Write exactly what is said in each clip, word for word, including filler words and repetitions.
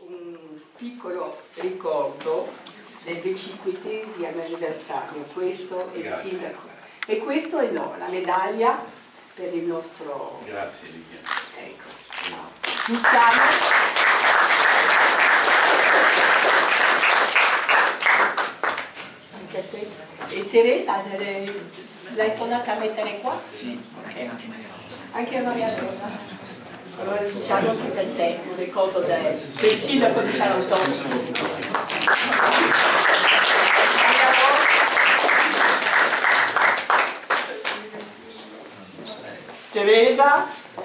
un piccolo ricordo del venticinquesimo anniversario, questo è il Grazie. sindaco. E questo è no, la medaglia per il nostro... Grazie Lidia. Ecco, no. Luciano. Anche a te. E Teresa, l'hai tornata a mettere qua? Sì, e anche Maria Rosa. Anche a Maria Rosa. Allora diciamo anche per te, un ricordo del, del sindaco di Charenton. Teresa.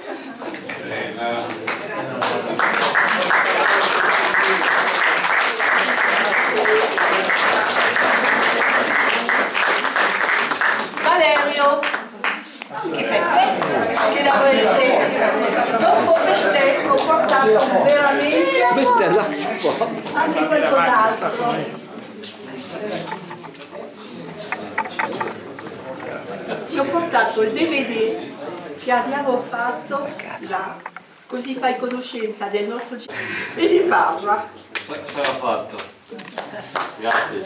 Valerio. Che per te, che la volete. Dopo per te ho portato veramente anche qualcos'altro. Ti ho portato il D V D che abbiamo fatto là, così fai conoscenza del nostro città e di parla. Ce l'ha fatto. Grazie.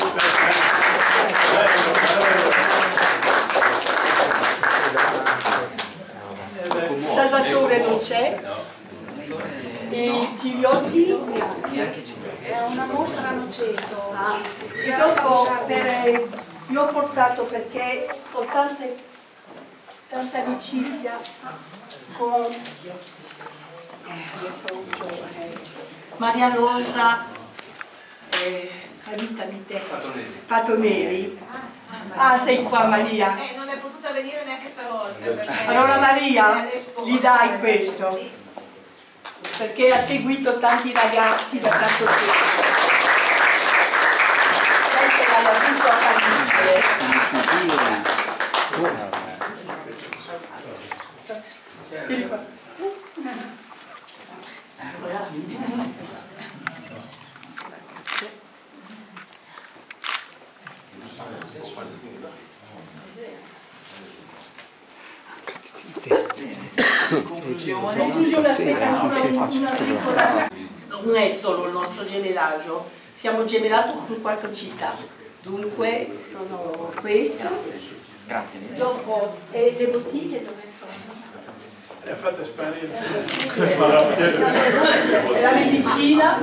Salvatore non c'è. E Gigliotti? È una mostra a Noceto. Ah, e dopo per, io ho portato perché ho tante, tanta amicizia con Maria Rosa, eh, aiutami te, Patoneri. Ah, sei qua Maria. Eh, non è potuta venire neanche stavolta. Allora Maria, gli dai questo, perché ha seguito tanti ragazzi da tanto tempo. Sai che l'hai avuto a famiglia. Conclusione. Conclusione, aspetta ancora una piccola. Non è solo il nostro gemellaggio, siamo gemellati con quattro città. Dunque sono questo. Grazie. Dopo, e le bottiglie dove sono? Le ha fatte sparire. La medicina.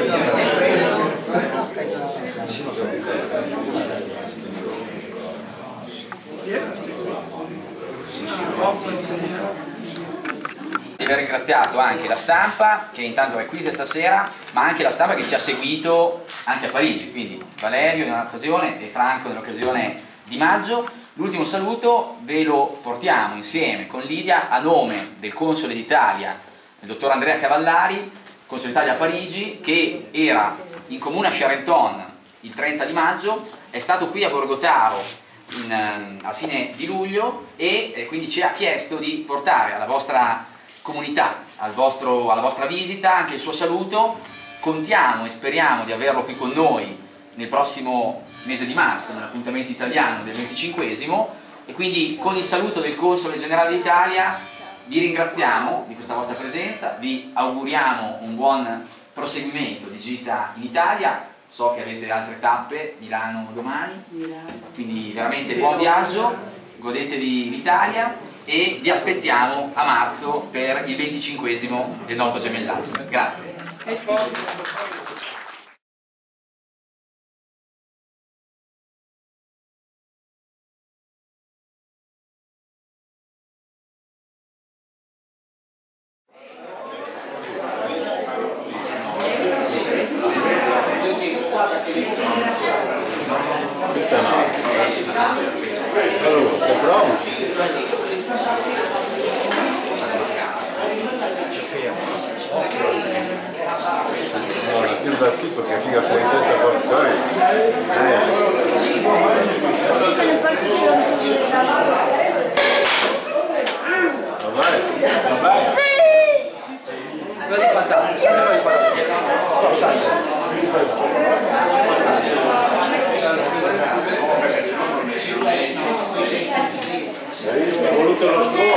Di aver ringraziato anche la stampa che intanto è qui questa sera, ma anche la stampa che ci ha seguito anche a Parigi, quindi Valerio in un'occasione e Franco nell'occasione di maggio. L'ultimo saluto ve lo portiamo insieme con Lidia a nome del console d'Italia, il dottor Andrea Cavallari, console d'Italia a Parigi, che era in comune a Charenton il trenta di maggio, è stato qui a Borgotaro in, um, a fine di luglio e eh, quindi ci ha chiesto di portare alla vostra comunità, al vostro, alla vostra visita anche il suo saluto. Contiamo e speriamo di averlo qui con noi nel prossimo mese di marzo, nell'appuntamento italiano del venticinquesimo, e quindi con il saluto del Console Generale d'Italia vi ringraziamo di questa vostra presenza, vi auguriamo un buon proseguimento di gita in Italia. So che avete altre tappe, Milano domani, quindi veramente buon viaggio, godetevi l'Italia e vi aspettiamo a marzo per il venticinquesimo del nostro gemellaggio. Grazie. No, la più battuto che figa fuori testa portare. Vai, vai. Hai voluto lo scopo?